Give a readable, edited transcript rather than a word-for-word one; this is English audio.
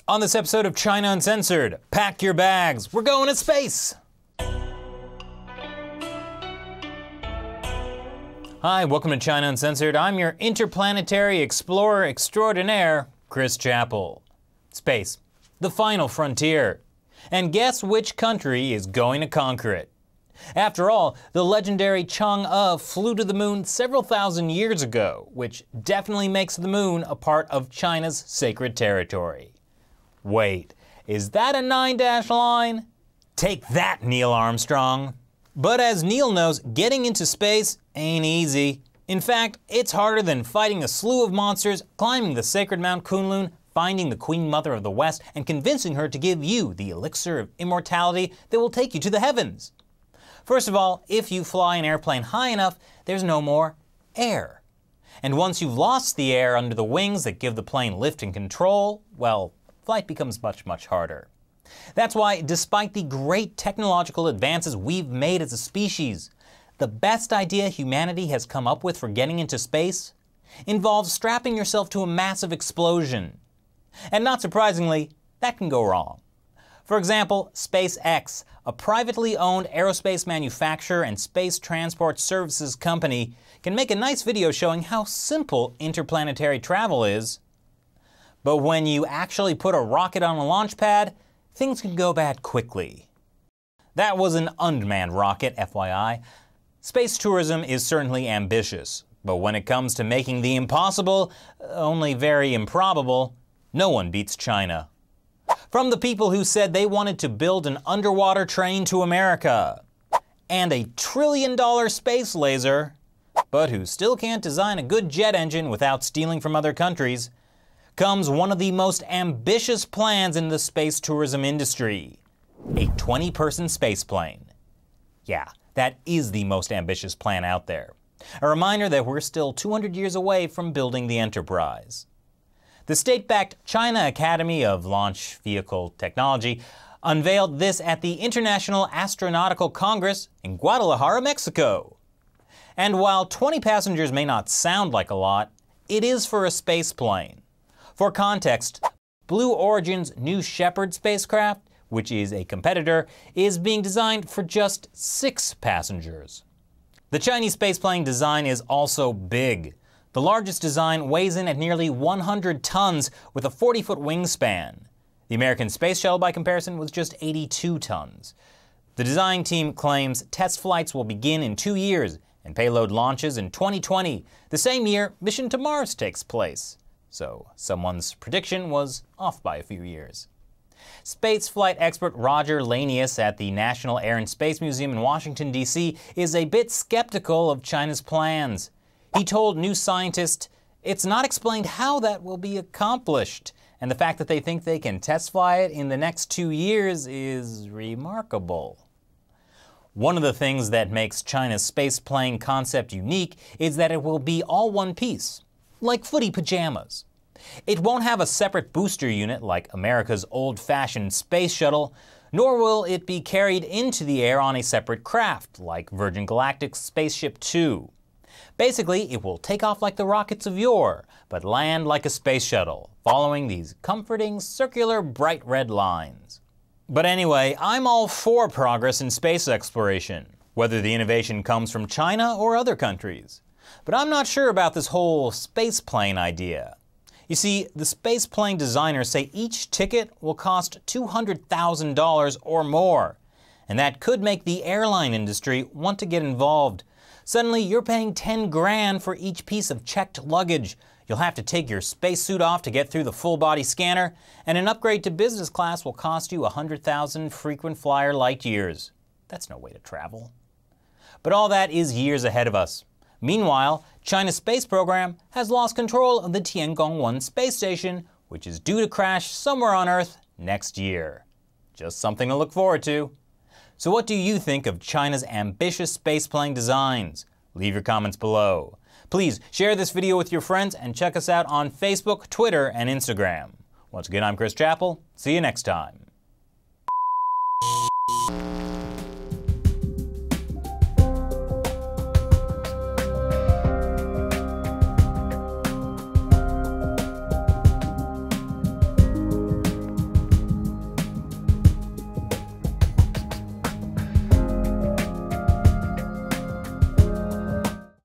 On this episode of China Uncensored, pack your bags, we're going to space! Hi, welcome to China Uncensored. I'm your interplanetary explorer extraordinaire, Chris Chappell. Space, the final frontier. And guess which country is going to conquer it? After all, the legendary Chang'e flew to the moon several thousand years ago, which definitely makes the moon a part of China's sacred territory. Wait, is that a 9-dash line? Take that, Neil Armstrong. But as Neil knows, getting into space ain't easy. In fact, it's harder than fighting a slew of monsters, climbing the sacred Mount Kunlun, finding the Queen Mother of the West, and convincing her to give you the elixir of immortality that will take you to the heavens. First of all, if you fly an airplane high enough, there's no more air. And once you've lost the air under the wings that give the plane lift and control, well, flight becomes much harder. That's why, despite the great technological advances we've made as a species, the best idea humanity has come up with for getting into space involves strapping yourself to a massive explosion. And not surprisingly, that can go wrong. For example, SpaceX, a privately owned aerospace manufacturer and space transport services company, can make a nice video showing how simple interplanetary travel is. But when you actually put a rocket on a launch pad, things can go bad quickly. That was an unmanned rocket, FYI. Space tourism is certainly ambitious, but when it comes to making the impossible, only very improbable, no one beats China. From the people who said they wanted to build an underwater train to America, and a $1 trillion space laser, but who still can't design a good jet engine without stealing from other countries, comes one of the most ambitious plans in the space tourism industry: a 20-person spaceplane. Yeah, that is the most ambitious plan out there. A reminder that we're still 200 years away from building the Enterprise. The state-backed China Academy of Launch Vehicle Technology unveiled this at the International Astronautical Congress in Guadalajara, Mexico. And while 20 passengers may not sound like a lot, it is for a spaceplane. For context, Blue Origin's New Shepard spacecraft, which is a competitor, is being designed for just 6 passengers. The Chinese spaceplane design is also big. The largest design weighs in at nearly 100 tons with a 40-foot wingspan. The American Space Shuttle, by comparison, was just 82 tons. The design team claims test flights will begin in 2 years and payload launches in 2020, the same year mission to Mars takes place. So someone's prediction was off by a few years. Spaceflight expert Roger Lanius at the National Air and Space Museum in Washington, D.C. is a bit skeptical of China's plans. He told New Scientist, "It's not explained how that will be accomplished, and the fact that they think they can test fly it in the next 2 years is remarkable." One of the things that makes China's spaceplane concept unique is that it will be all one piece, like footy pajamas. It won't have a separate booster unit like America's old-fashioned space shuttle, nor will it be carried into the air on a separate craft like Virgin Galactic's Spaceship Two. Basically, it will take off like the rockets of yore, but land like a space shuttle, following these comforting, circular, bright red lines. But anyway, I'm all for progress in space exploration, whether the innovation comes from China or other countries. But I'm not sure about this whole spaceplane idea. You see, the spaceplane designers say each ticket will cost $200,000 or more, and that could make the airline industry want to get involved. Suddenly, you're paying 10 grand for each piece of checked luggage. You'll have to take your spacesuit off to get through the full-body scanner, and an upgrade to business class will cost you 100,000 frequent flyer light years. That's no way to travel. But all that is years ahead of us. Meanwhile, China's space program has lost control of the Tiangong-1 space station, which is due to crash somewhere on Earth next year. Just something to look forward to. So what do you think of China's ambitious spaceplane designs? Leave your comments below. Please share this video with your friends and check us out on Facebook, Twitter, and Instagram. Once again, I'm Chris Chappell. See you next time.